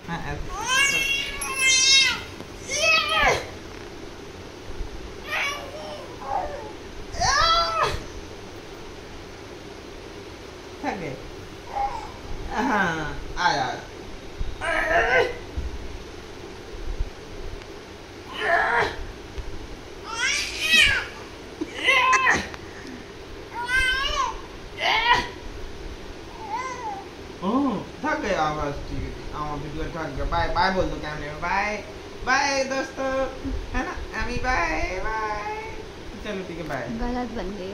हाँ ऐसे। थक गए। हाँ आया। थक गया बस, ठीक है। वीडियो थक गया। बाय बाय बोल दो कैमरे में, बाय बाय दोस्तों, है ना अमी, बाय बाय। चलो ठीक है, बाय। गलत बन गई।